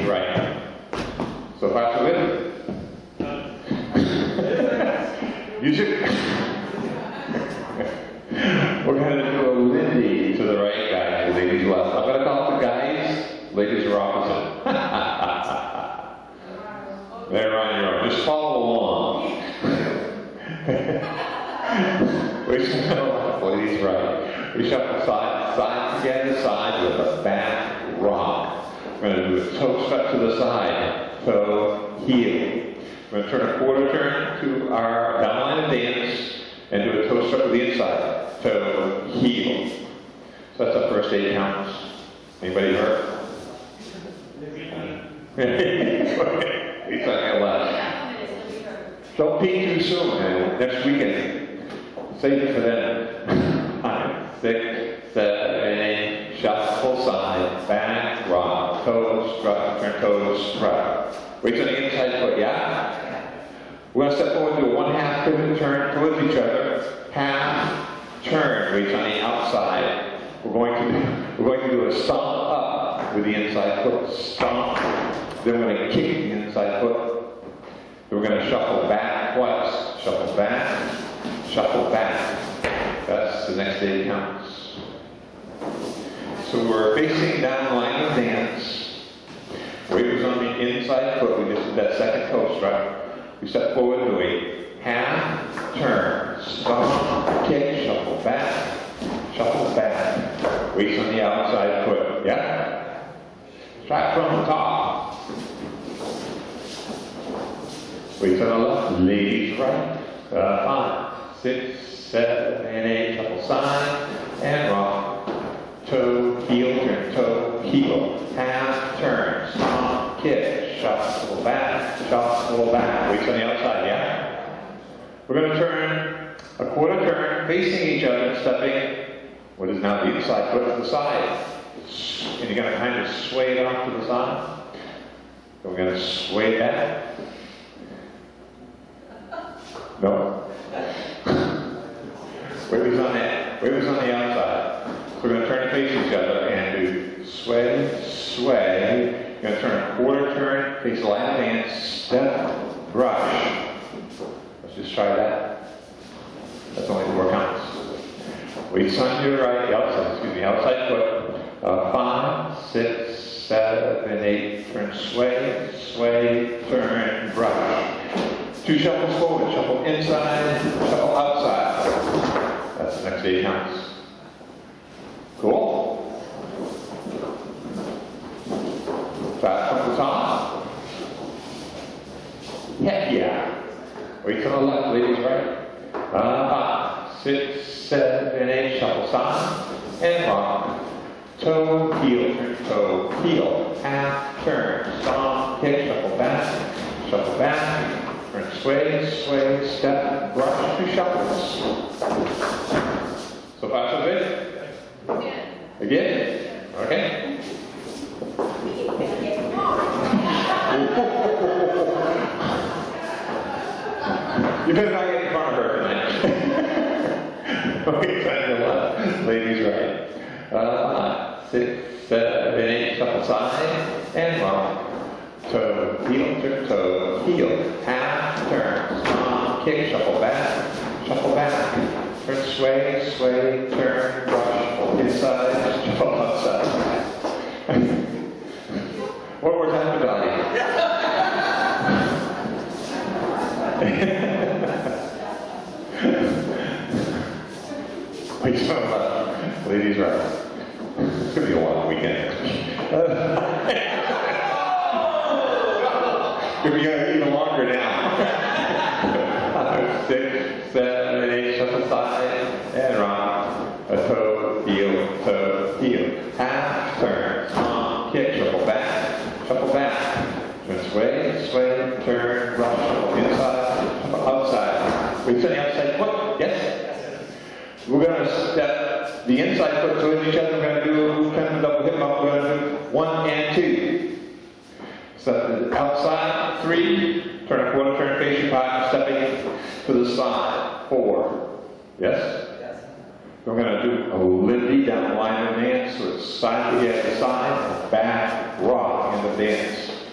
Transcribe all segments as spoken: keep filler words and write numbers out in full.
right. So far, so good. You should. We're going to do a Lindy to the right, guys, ladies left. I'm going to call it the guys, ladies are opposite. They're on your own. Just follow along. We shuffle, ladies right. We shuffle side, side together, side with a back rock. We're going to do a toe step to the side, toe, heel. We're going to turn a quarter turn to our down line of dance and do a toe step to the inside, toe, heel. So that's our first eight counts. Anybody hurt? Okay, he's not going to laugh. Don't peek too soon, man. Next weekend. Save it for them. Five, six, seven, eight, shuffle side, back, rock, toes, strut, turn toes, strut. Weights on the inside foot, yeah? We're going to step forward, do a one half pivot turn towards each other. Half turn, weights on the outside. We're going to do, we're going to do a stomp up with the inside foot. Stomp. Then we're going to kick the inside foot. Then we're going to shuffle back twice. Shuffle back, shuffle back. That's the next eight counts. So we're facing down line of dance. Weight was on the inside foot. We just did that second toe strut. We step forward doing half turn, stomp, kick, shuffle back, shuffle back. Weights on the outside foot. Yeah? Try from the top. Weights on the left, ladies right. Uh, five, six, seven, eight. Shuffle side and rock. Toe, heel, turn, toe, heel. Half turn, stomp, kick, shuffle back, shuffle back. Weights on the outside, yeah? We're going to turn a quarter turn, facing each other, stepping what is now the inside foot to the side. And you're going to kind of sway it off to the side. Then we're going to sway back. No. Weight was on the, weight was on the outside. So we're going to turn to face each other and do sway, sway. You're going to turn a quarter turn, face the line of dance, step, brush. Let's just try that. That's only four counts. Weights on your right, the outside, excuse me, outside foot. Uh, five, six, seven, eight. Turn, sway, sway, turn, brush. Two shuffles forward, shuffle inside, shuffle outside. That's the next eight counts. Cool? Fast from the top. Heck yeah. Weight to the left, ladies right. Uh, five, six, seven, eight. Shuffle side and rock. Toe, heel, turn, toe, heel. Half turn, stomp, kick, shuffle back, shuffle back. Turn, sway, sway, step, brush, two shuffles. So far, so good? Again. Again? Okay. You better not get in front of her tonight. Okay, turn to the left. Ladies right. Uh, five, six, seven, eight. Shuffle side and rock. Toe, heel, turn, toe, heel. Half turn, stomp, kick, shuffle back, shuffle back. Turn, sway, sway, turn, brush, inside, shuffle outside. One more time, Donnie. Wait, so, uh, ladies right. It's going to be a long weekend. Here we go, even longer now. Five, six, seven, eight, shuffle side and rock. A toe, heel, toe, heel. Half turn, stomp, kick, shuffle back, shuffle back. Turn, sway, sway, turn, brush, shuffle inside, shuffle outside. We turn the outside foot, yes? We're going to step the inside foot towards each other. We're going to do kind of a double hip up. We're going to do one and two. Step outside, three, turn a quarter turn, face your partner, stepping to the side, four. Yes? Yes. We're going to do a Lindy down the line of dance, so it's side to the other side, back, rock in the dance.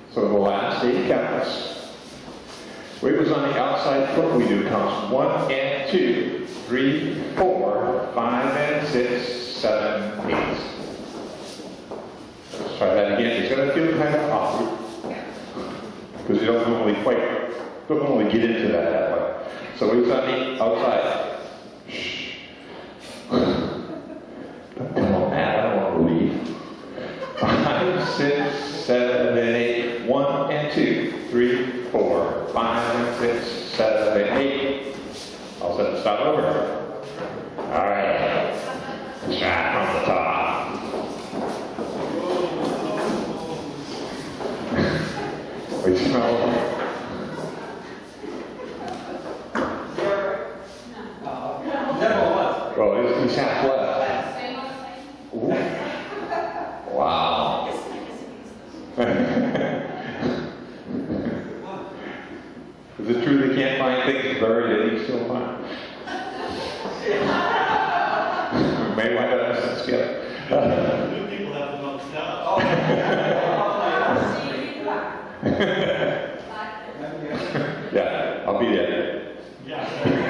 So the last eight counts. Wiggles on the outside foot. We do counts one and two, three, four, five and six, seven, eight. Let's try that again. It's going to feel kind of awkward because you don't normally quite, don't normally get into that that way. So wiggles on the outside. Shh. Don't come on, Matt. I don't want to leave. Five, six, seven, eight. One and two, three, four, five, and six, seven, eight. All set to start over. All right. Shot from the top. We smell. Well, he's, he's half left. Ooh. Wow. Is it true they can't find things buried that you still find? Maybe I got this skip. New people have to know stuff. Yeah, I'll be there. Yeah.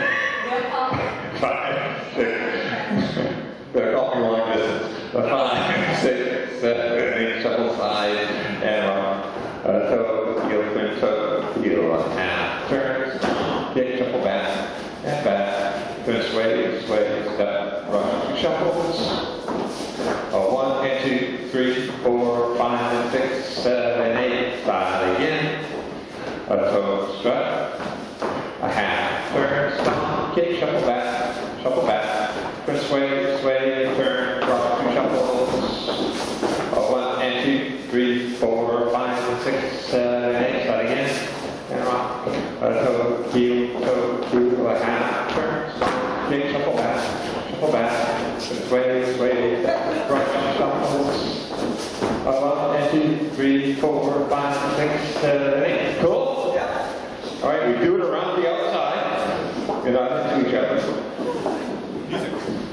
Five, six. They're calling long distance. Five, six, seven, eight, shuffle side, and um, uh, toe, heel, turn, toe, heel, half, turn, kick, shuffle back, and back, turn, sway, sway, step, rock, two shuffles. Uh, one and two, three, four, five, and six, seven, eight, five again. A toe strut, a half, turn, stop, kick, shuffle back, shuffle back, turn, sway, sway, turn, rock, two shuffles. Uh, one and two, three, four, five, and six, seven, eight, start again, and rock. A toe, heel, toe, heel, a half, turn, stop, kick, shuffle back, shuffle back, turn, sway, sway, rock, two shuffles. Uh, one and two, three, four, five, six, seven, eight. Cool? Yeah. All right, we do it around the outside. Get out into each other. Music.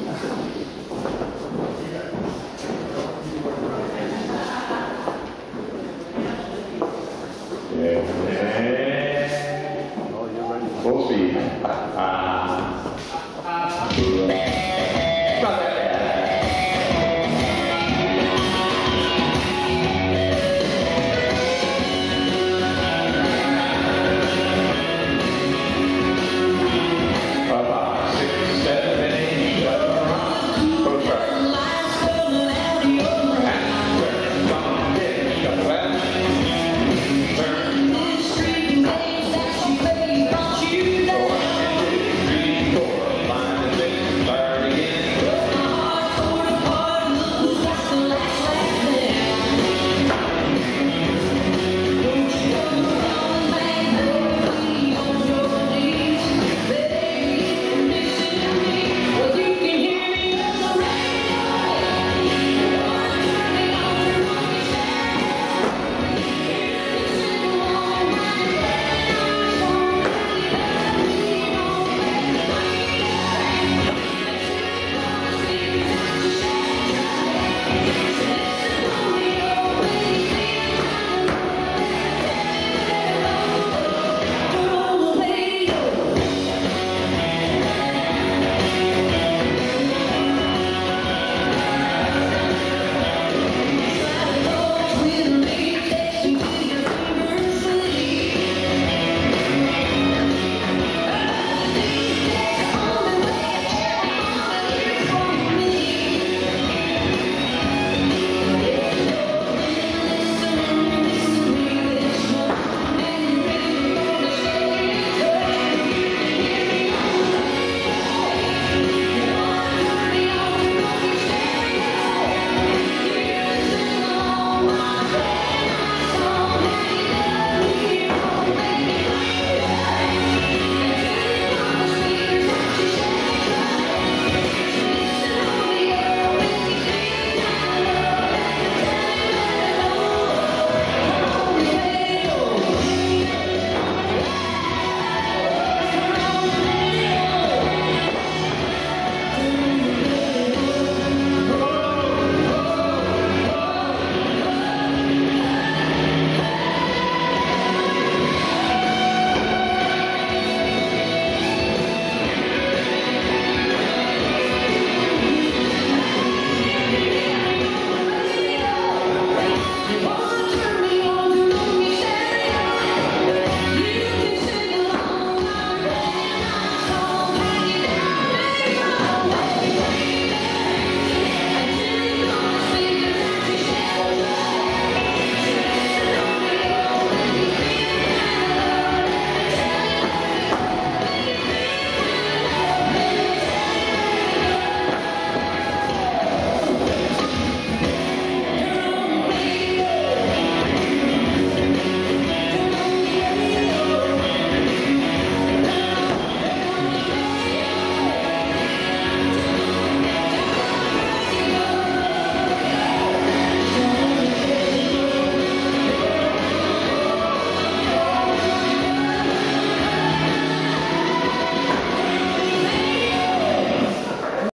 Yeah. Full speed. Ah.